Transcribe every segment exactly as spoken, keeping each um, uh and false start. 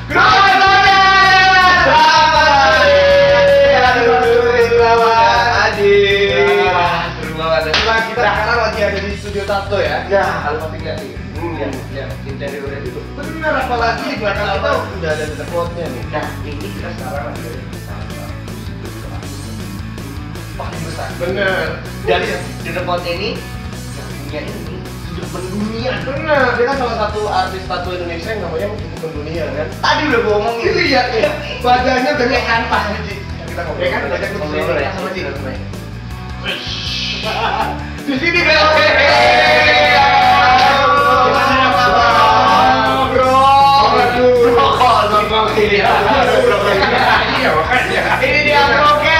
Kita sekarang lagi ada di studio tato ya. Ya, Alfa tiga nih. Ya, ya, interiornya itu bener, apalagi di belakang kita udah ada dashboardnya nih. Nah, ini kita sekarang lagi ada di sana. Paling besar. Bener. Dan di depan ini, yang punya ini sudah mendunia. Bener, dia kan salah satu artis tato Indonesia yang namanya cukup mendunia kan. Tadi udah gua ngomongin. Iya, iya. Badannya udah kayak kanvas nih, Ci. Kita ngobrol. Ya kan udah Kita ngobrol ngobrol ya sama Ci. sama Di sini kan oke. Gimana kabar, bro? Aduh, rokok, rokok ini. Iya, makanya. Ini dia Broken.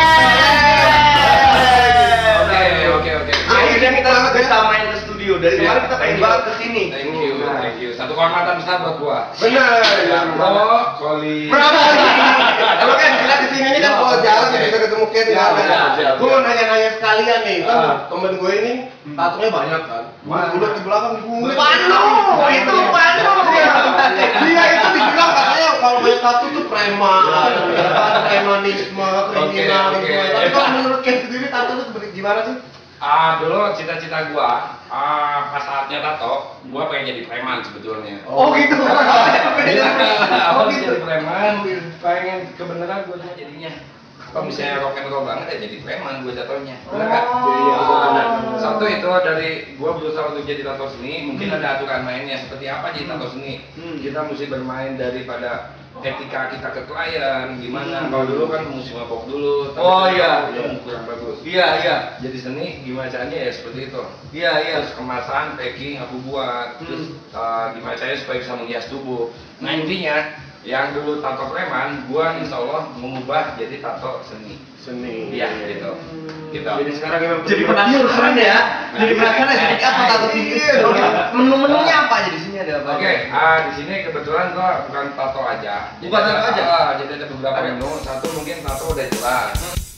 Oke, oke, oke. Akhirnya kita bisa main ke studio. Dari kemarin kita pengen banget ke sini. Thank you, thank you. Satu kehormatan besar buat gua. Bener. Bro, Soli. Berapa? Kalau kan kita kesini ini kan kalau jalan ya bisa ketemu Ken nggak ada. Gue mau nanya-nanya sekalian nih, kan temen gue ini tatonya banyak kan. Bulat di belakang gue. Panu, itu Panu. Dia itu dibilang katanya kalau banyak tato tuh preman, premanisme, kriminal. Tapi kalau menurut Ken sendiri tato itu seperti gimana sih? Ah, dulu cita-cita gua, ah pas saatnya tato, gua pengen jadi preman sebetulnya. Oh gitu. Awal jadi preman, pengen kebenaran gua cuma jadinya. Kalau misalnya rock and roll banget ya jadi preman gua jatuhnya. Benar kan? Nah, satu itu dari gua berusaha untuk jadi tato seni, mungkin ada aturan mainnya seperti apa jadi tato seni. Kita mesti bermain daripada etika kita ke klien gimana. Kalau dulu kan mesti mabok dulu. tapi Oh, kan iya. itu kurang bagus. Iya, iya. Jadi seni gimana caranya ya seperti itu. Iya, iya. Terus kemasan, packing aku buat, terus uh, gimana caranya supaya bisa menghias tubuh. Nah intinya yang dulu tato preman, gua insya Allah mengubah jadi tato seni. Seni. Iya gitu. Gitu. Jadi sekarang memang Jadi penasaran ya. Jadi penasaran ya seperti apa tato sini. Menu-menunya apa aja di sini ada apa? Oke, ah di sini kebetulan gua bukan tato aja. Bukan tato aja? Ah, jadi ada beberapa menu. Satu mungkin tato udah jelas.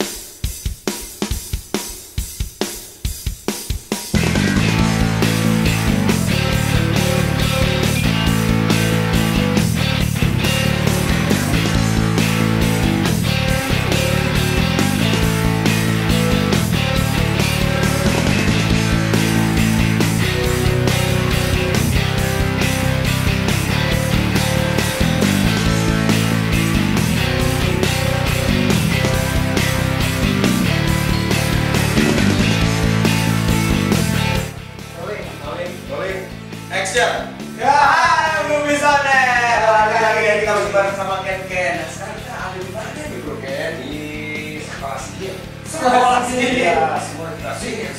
Action! Ya, belum bisa nih. Lagi lagi lagi kita masih bareng sama Ken Ken. Nah, sekarang kita ada di mana nih, Bro Ken? Di sekolah sihir. Sekolah sihir. Ya, semua kita sihir.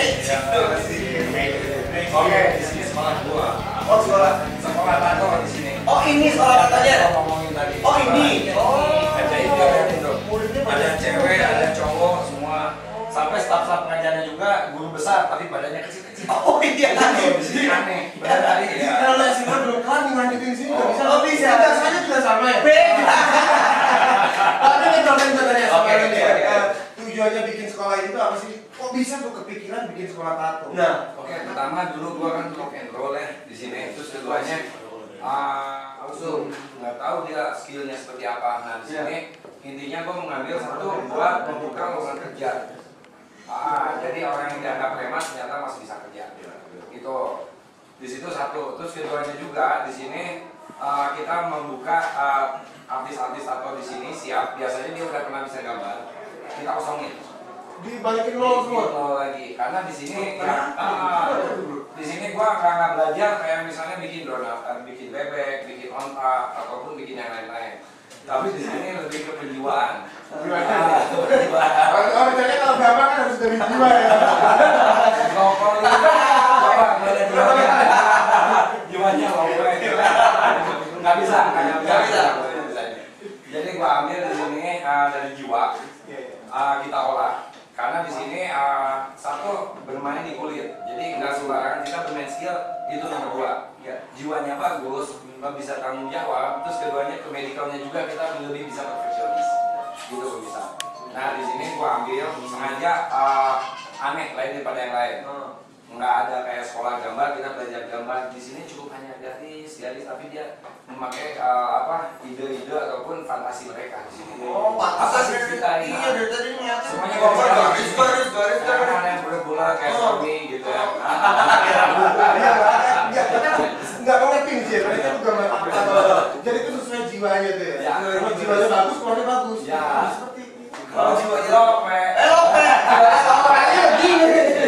Oke, di sini sekolah gua. Oh, sekolah. Sekolah tato di sini. Oh, ini sekolah katanya. Gua ngomongin tadi. Oh, ini. Oh. Ajaib dia liatin tuh. Muridnya Ada banyak. cewek, ada cowok, semua. Sampai staf-staf pengajarnya juga guru besar, tapi badannya kecil-kecil. Oh, iya. Di sini aneh. Benar tadi ya. Kalau lihat sih belum kan ngelanjutin sini nggak bisa. Oh, bisa. Dasarnya juga sama ya? Beda. Tapi ini contohnya contohnya Oke, sekarang oke, nih. oke. eh, Tujuannya bikin sekolah itu apa sih? Kok bisa tuh kepikiran bikin sekolah tato? Nah, Oke, pertama dulu gua kan rock and roll ya di sini. Terus keduanya ah langsung nggak tahu dia skillnya seperti apa. Nah di sini intinya gua mengambil satu buat membuka lowongan kerja. Ah, jadi orang yang dianggap preman ternyata masih bisa kerja. Itu di situ satu. Terus keduanya juga di sini uh, kita membuka uh, artis-artis tato di sini siap. Biasanya dia udah pernah bisa gambar. Kita kosongin. dibalikin nol semua. Nol lagi. Karena di sini ya, ah, di sini gua nggak belajar kayak misalnya bikin donat, bikin bebek, bikin onta ataupun bikin yang lain-lain. Tapi di sini lebih ke penjiwaan. Ah, penjiwaan. Orang cewek kalau gambar kan harus dari jiwa ya. Ngokol itu coba nggak ada jiwanya. Jiwanya ngokol itu nggak bisa, nggak bisa. Jadi gua ambil di sini uh, dari jiwa, uh, kita olah. Karena di sini uh, satu bermain di kulit, jadi nggak sembarangan kita bermain skill itu nomor dua. Ya, jiwanya bagus, nggak bisa tanggung jawab. Terus keduanya ke medicalnya juga kita lebih bisa perfeksionis, gitu bisa. Nah di sini gua ambil sengaja uh, aneh lain daripada yang lain. nggak ada kayak sekolah gambar, kita belajar gambar di sini cukup hanya garis garis, tapi dia memakai uh, apa ide-ide ataupun fantasi mereka di sini. Oh, fantasi kita iya dari tadi niatnya semuanya gambar garis garis garis garis garis. ada yang bola-bola kayak Sony gitu ya. Nggak mengerti sih, itu gambar apa? Jadi itu sesuai jiwanya tuh ya. Ya. Kalau jiwanya bagus, keluarnya bagus. Ya. Seperti itu. Kalau jiwanya lope, Eh lope, Orangnya gini.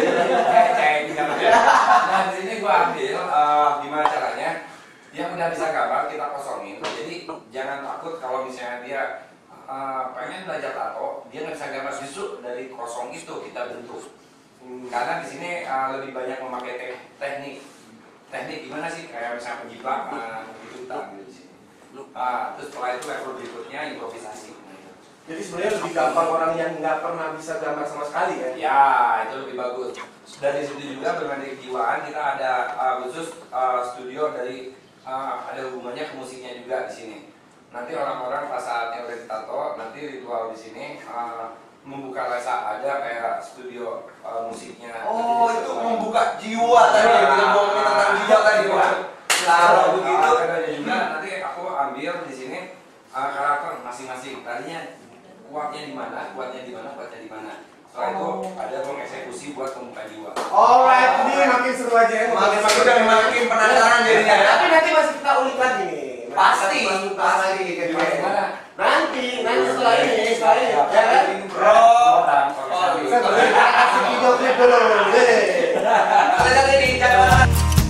nah di sini gua ambil uh, gimana caranya dia udah bisa gambar kita kosongin, jadi jangan takut kalau misalnya dia uh, pengen belajar tato dia nggak bisa gambar, justru dari kosong itu kita bentuk. Hmm, karena di sini uh, lebih banyak memakai te teknik teknik gimana sih kayak misalnya penjiplakan itu kita ambil di sini. Uh, terus setelah itu level berikutnya improvisasi. Jadi sebenarnya lebih gampang orang yang nggak pernah bisa gambar sama sekali ya? Ya, itu lebih bagus. Dari situ juga bermain kejiwaan kita ada uh, khusus uh, studio dari uh, ada hubungannya ke musiknya juga di sini. Nanti orang-orang pas saatnya udah ditato, nanti ritual di sini uh, membuka rasa ada kayak studio uh, musiknya. oh itu membuka jiwa tadi ya, kita ngomongin tentang jiwa tadi Pak. Kalau begitu ada juga nanti aku ambil di sini uh, karakter masing-masing. Tadinya kuatnya di mana, kuatnya di mana, kuatnya di mana. Setelah itu ada pengeksekusi buat pembuka jiwa. Alright, ini makin seru aja ya. Makin makin udah makin penasaran jadinya. Tapi nanti masih kita ulik lagi nih. Pasti, Masih kita pasti. lagi ke Gimana? Nanti, nanti setelah ini, setelah ini, ya kan? Bro, Kita kasih video klip dulu. kalian ini jangan.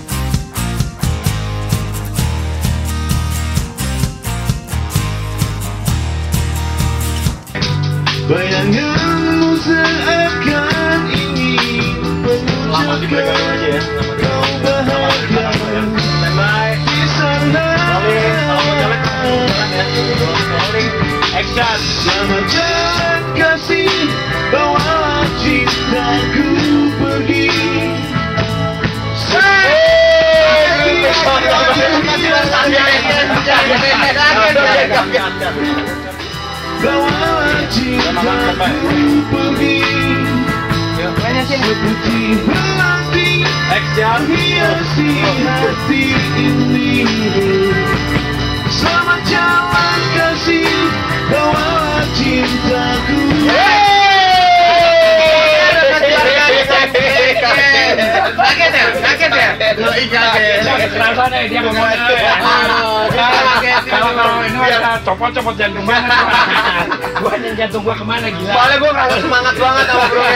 Bayanganmu seakan ingin menunjukkan kau bahagia di sana. Selamat jalan kasih, bawa cintaku pergi. Bawa cintaku pergi seperti pelangi hiasi hati ini. Selamat jalan kasih, bawa cintaku. Kaget ya, kaget ya. Kaget terasa deh dia ngomongnya. Kalau kalau ini ada copot-copot jantung banget. Gua jantung gua kemana gila? Soalnya gue ngerasa semangat banget sama bro.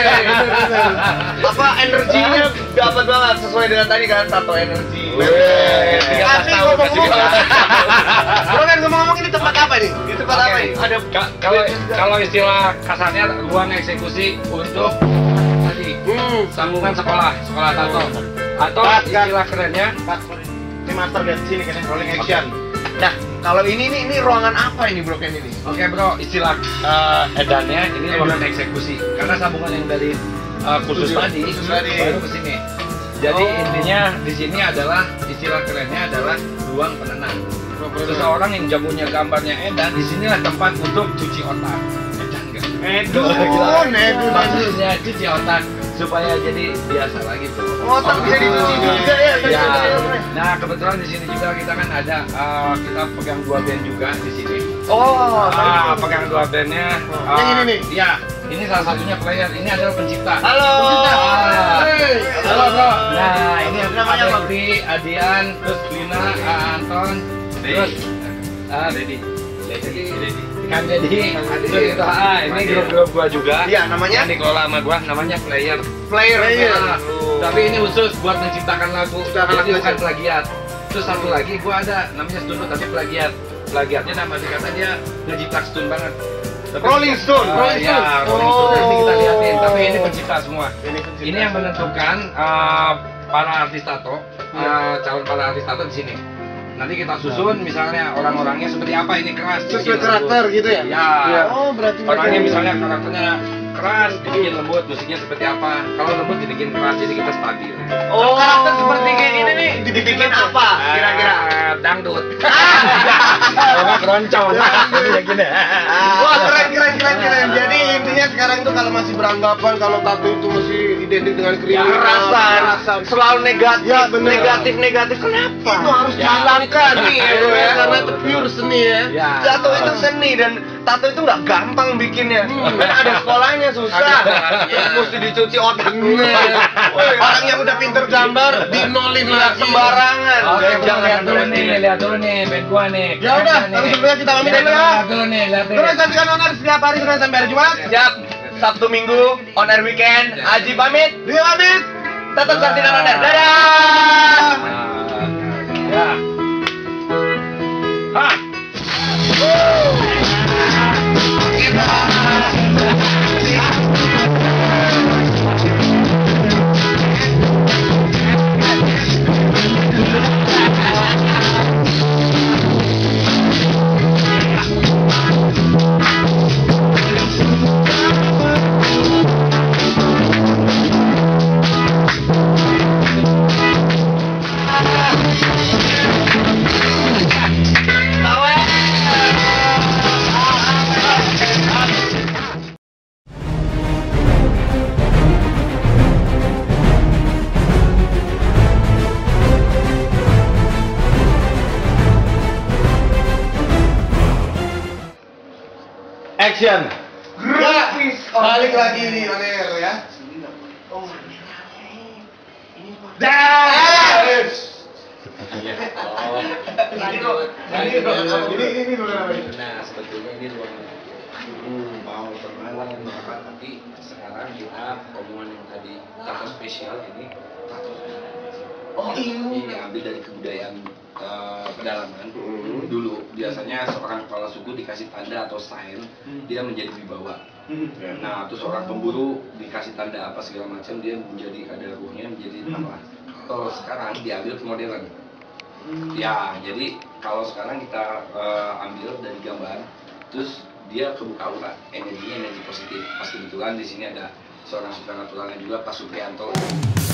Apa energinya dapat banget sesuai dengan tadi kan tato energi. Asli ngomong-ngomong. Bro kan ngomong-ngomong ini tempat apa nih? Di tempat apa nih? Ada Kalau kalau istilah kasarnya ruang eksekusi untuk tadi sambungan sekolah, sekolah tato. Atau istilah kerennya Ini master dari sini kan, rolling action. Nah, kalau ini ini ini ruangan apa ini bro Ken ini? Oke bro, istilah uh, edannya ini ruangan eksekusi. Karena sambungan yang dari uh, khusus tadi khusus tadi. baru ke sini. Jadi Oh. intinya di sini adalah istilah kerennya adalah ruang penenang. Seseorang yang jagonya gambarnya edan, di sinilah tempat untuk cuci otak. Edan enggak? Edun, edun. Maksudnya cuci otak supaya jadi biasa lagi tuh. Otak bisa dicuci juga ya. Ya. Nah kebetulan di sini juga kita kan ada uh, kita pegang dua band juga di sini. Oh, Ah, pegang dua bandnya. Yang Ah, ini nih? Ya, ini salah satunya player. Ini adalah pencipta. Halo. Pencipta. Ah. Hey. Halo bro. Nah ini Namanya ada apa? Ri, Adian, terus Lina, ah, Anton, terus ah, Dedi, Dedi, Dedi. Kang Dedi, terus itu ah ini grup-grup gua juga. Iya, namanya? Yang dikelola sama gua, namanya player. Player. Ah, tapi ini khusus buat menciptakan lagu, Menciptakan jadi lagu bukan aja. plagiat. Terus satu lagi gua ada namanya Stun tapi plagiat. Plagiatnya nama sih kata dia ngejiplak Stun banget. Tapi- Rolling Stone, Ah, Rolling ya, Stone. Rolling Stone nanti kita Oh. liatin. Tapi ini pencipta semua. Ini pencipta. Ini yang menentukan uh, para artis tato, uh, calon para artis tato di sini. Nanti kita susun misalnya orang-orangnya seperti apa, ini keras. Sesuai dibikin karakter lembut. gitu ya? Ya. Iya. Oh, berarti Orangnya mereka- misalnya karakternya keras, dibikin lembut, musiknya seperti apa. Kalau lembut dibikin keras, jadi kita stabil. Oh, karakter seperti kayak gini nih. Dibikin apa kira-kira? Ah, dangdut. Kalau nggak keroncong. Ya gini. Wah, keren keren keren keren. Jadi intinya sekarang tuh kalau masih beranggapan kalau tato itu masih identik dengan kriminal, Kekerasan, selalu negatif, Ya, bener. negatif, negatif. Kenapa? itu harus Ya. dihilangkan Seni, ya, bro, ya. karena itu pure seni ya. Ya. Tato itu seni dan tato itu nggak gampang bikinnya. Hmm. Kan ada sekolahnya susah. Ada. Mesti dicuci otak dulu. Orang yang udah pinter gambar dinolin Nggak lagi. sembarangan. Oke, bro, Jangan lihat dulu berhenti. nih, lihat dulu nih, band gua nih. Ya udah, Keren tapi nih. sebelumnya kita pamit Lihat dulu ya. lihat dulu nih, lihat Terus nih. saksikan onar setiap hari Senin sampai hari Jumat. Siap. Sabtu Minggu on air weekend. Aji pamit. Dia pamit. Tetap saksikan on air. Dadah. Nah, ya. Hah. Action. Ya, balik lagi di on air ya. Oh, Dah. Oh. Ini kok, ini kok, ini ini dulu namanya. Nah, sebetulnya ini ruang Hmm. mau perkenalan apa tapi sekarang kita omongan yang tadi tato spesial ini tato Oh, ini. ini ambil dari kebudayaan eh, pedalaman. Hmm. Dulu biasanya seorang kepala suku dikasih tanda atau sign dia menjadi wibawa. Nah, terus orang pemburu dikasih tanda apa segala macam dia menjadi ada ruhnya menjadi apa. Kalau sekarang diambil ke modern. Ya, jadi kalau sekarang kita eh, ambil dari gambar, terus dia kebuka aura, energinya energi positif. Pas kebetulan di sini ada seorang supranaturalnya juga, Pak Suprianto.